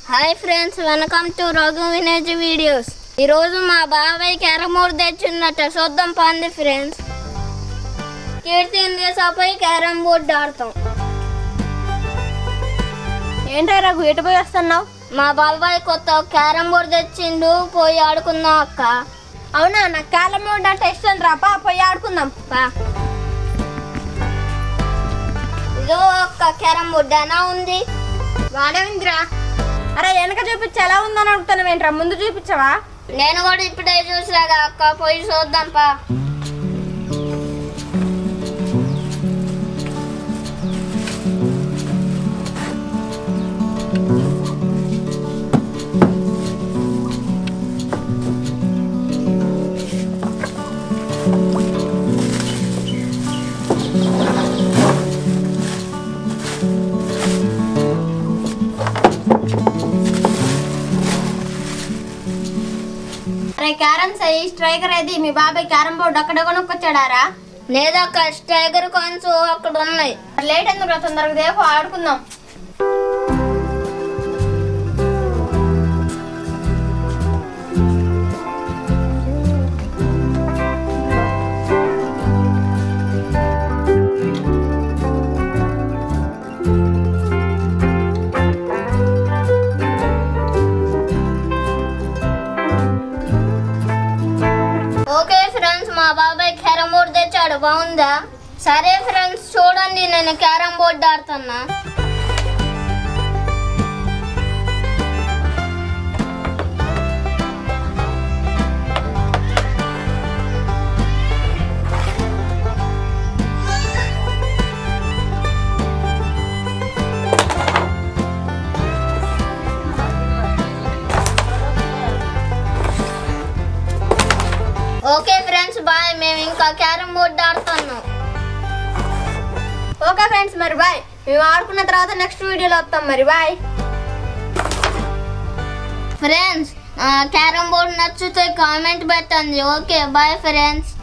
Hi friends, welcome to Raghu వినేజ్ videos. ఈరోజు మా బాబాయ్ క్యారమ్ బోర్డ్ తెచ్చిందట, చూద్దాం పంది ఫ్రెండ్స్. కీర్తి ఇండియాపై క్యారమ్ బోర్డ్ ఆడతాం. ఏంటో రఘు ఎటు పోయి వస్తున్నావు? మా బాబాయ్ కొత్త క్యారమ్ బోర్డ్ తెచ్చిండు, పోయి ఆడుకుందాం అక్క. అవునా, నాకు క్యారమ్ బోర్డ్ అంటే ఇష్టం రాపా, పోయి ఆడుకుందాం పా. ఇదో ఒక్క క్యారమ్ బోర్డ్ ఎలా ఉంది? బానే ఉందిరా. అరే వెనక చూపించి ఎలా ఉందని అడుగుతున్నావు ఏంట్రా, ముందు చూపించవా? నేను కూడా ఇప్పుడే చూసాగా అక్క, పోయి చూద్దాం పా. క్యారమ్ స్ట్రైకర్ అయితే మీ బాబాయ్ క్యారమ్ బోర్డు అక్కడ కొనుక్కొచ్చాడారా? లేదక్క, స్ట్రైకర్ కాయిన్స్ అక్కడ ఉన్నాయి. లేట్ ఎందుకు, తొందరగా దేపు ఆడుకుందాం. ఓకే ఫ్రెండ్స్, మా బాబాయ్ క్యారమ్ బోర్డ్ తెచ్చాడు, బాగుందా? సరే ఫ్రెండ్స్, చూడండి నేను క్యారమ్ బోర్డ్ ఆడుతున్నా. Okay friends, bye. మేము ఇంకా క్యారమ్ బోర్డ్ ఆడుతున్నాం. ఓకే ఫ్రెండ్స్, మరి బాయ్. మేము ఆడుకున్న తర్వాత నెక్స్ట్ వీడియోలో వస్తాం, మరి బాయ్. ఫ్రెండ్స్, క్యారమ్ బోర్డ్ నచ్చితే కామెంట్ పెట్టండి. Okay bye friends.